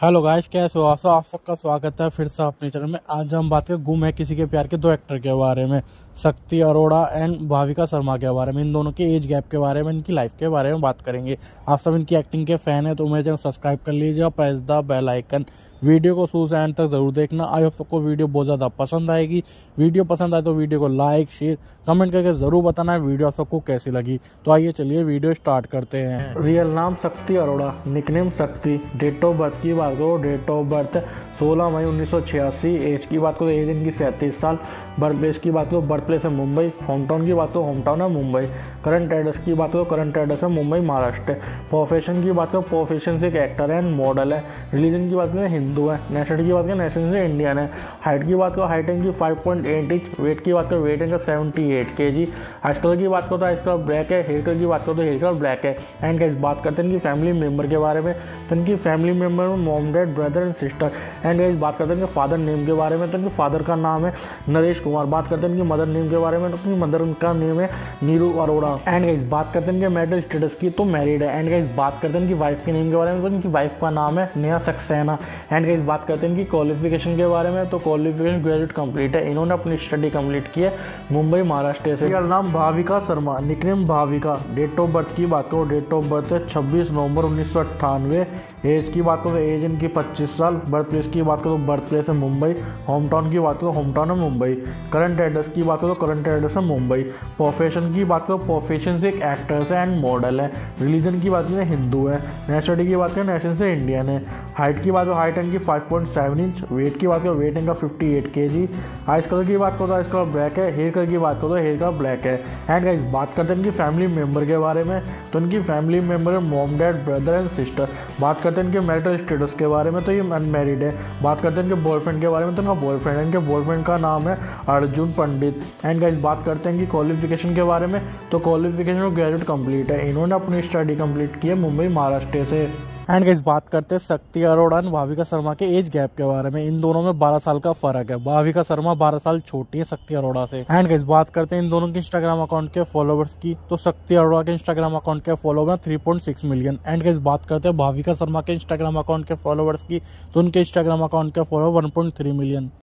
Hello guys, कैसे हो आप सबका स्वागत है फिर से अपने चैनल में। आज हम बात करें गुम है किसी के प्यार के दो एक्टर के बारे में, शक्ति अरोड़ा एंड भाविका शर्मा के बारे में। इन दोनों के एज गैप के बारे में, इनकी लाइफ के बारे में बात करेंगे। आप सब इनकी एक्टिंग के फैन है तो मेरे चैनल सब्सक्राइब कर लीजिए और press the bell icon. Video को शुरू से एंड तक जरूर देखना। आई होप सबको वीडियो बहुत ज़्यादा पसंद आएगी। वीडियो पसंद आए तो वीडियो को लाइक शेयर कमेंट करके जरूर बताना है वीडियो आप सबको कैसी लगी। तो आइए चलिए वीडियो स्टार्ट करते हैं। रियल नाम Shakti Arora, nickname Shakti. Date of birth की बात करो, डेट ऑफ बर्थ 16 मई 1986। एज की बात करो, एज इनकी 37 साल। बर्थ प्लेस की बात करो, बर्थ प्लेस है मुंबई। होम टाउन की बात करो, होम टाउन है मुंबई। करंट एड्रेस की बात करो, करंट एड्रेस है मुंबई महाराष्ट्र। प्रोफेशन की बात करो, प्रोफेशन से एक एक्टर है एंड मॉडल है। रिलीजन की बात करें हिंदू है। नेशनलिटी की बात करें, नेशनल से इंडियन है। हाइट की बात करो, हाइट इनकी 5.8 इंच। वेट की बात करो, वेट इनका 78 kg। आइस कलर की बात करो तो आइस कलर ब्लैक है। हेयर कलर की बात करो तो हेयर कलर ब्लैक है। एंड गाइस बात करते हैं इनकी फैमिली मेंबर के बारे में। तो इनकी फैमिली मेंबर में mom dad brother and sister. And guys बात करते हैं इनके फादर नेम के बारे में। तो इनके फादर का नाम है नरेश कुमार। बात करते हैं इनकी मदर नेम के बारे में। तो इनकी मदर का नेम है नीरू अरोड़ा। एंड गाइस बात करते हैं इनके मैरिटल स्टेटस की, तो मैरिड है। एंड गाइस बात करते हैं इनकी वाइफ के नेम के बारे में। तो इनकी वाइफ का नाम है नेहा सक्सेना। एंड गाइस बात करते हैं इनकी क्वालिफिकेशन के बारे में। तो क्वालिफिकेशन ग्रेजुएट कंप्लीट है। इन्होंने अपनी स्टडी कंप्लीट की है मुंबई महाराष्ट्र से। रियल नाम Bhavika Sharma, nickname Bhavika. Date of birth की बात करो, डेट ऑफ बर्थ है 26 नवंबर 1998। एज की बात करो, एज इनकी 25 साल। बर्थ प्लेस की बात करो, बर्थ प्लेस है मुंबई। होम टाउन की बात करो, होम टाउन है मुंबई। करंट एड्रेस की बात करो, करंट एड्रेस है मुंबई। प्रोफेशन की बात करो, प्रोफेशन से एक एक्ट्रेस है एंड मॉडल है। रिलीजन की बात करें हिंदू है। नेशनलिटी की बात करें, नेशनल से इंडियन है। हाइट की बात करो, हाइट इनकी 5.7 इंच। वेट की बात करो, वेट इनका 58 kg। आइस कलर की बात करो तो आइस कलर ब्लैक है। हेयर कलर की बात करो तो हेयर कलर ब्लैक है। एंड गाइस बात करते हैं इनकी फैमिली मेंबर के बारे में। तो इनकी फैमिली मेंबर है mom dad brother and sister. बात करते हैं इनके मैरिटल स्टेटस के बारे में। तो ये अनमैरिड है। बात करते हैं इनके बॉयफ्रेंड के बारे में। तो इनका बॉयफ्रेंड है, इनके बॉयफ्रेंड का नाम है अर्जुन पंडित। एंड गाइस बात करते हैं इनकी क्वालिफिकेशन के बारे में। तो क्वालिफिकेशन ग्रेजुएट कंप्लीट है। इन्होंने अपनी स्टडी कंप्लीट की है मुंबई महाराष्ट्र से। एंड गाइस बात करते हैं शक्ति अरोड़ा और भाविका शर्मा के एज गैप के बारे में। इन दोनों में 12 साल का फर्क है। भाविका शर्मा 12 साल छोटी है शक्ति अरोड़ा से। एंड गाइस बात करते हैं इन दोनों के इंस्टाग्राम अकाउंट के फॉलोवर्स की। तो शक्ति अरोड़ा के इंस्टाग्राम अकाउंट के फॉलोवर 3.6 मिलियन। एंड गाइस बात करते हैं भाविका शर्मा के इंस्टाग्राम अकाउंट के फॉलोवर्स की। तो उनके इंस्टाग्राम अकाउंट के फॉलोवर 1.3 मिलियन।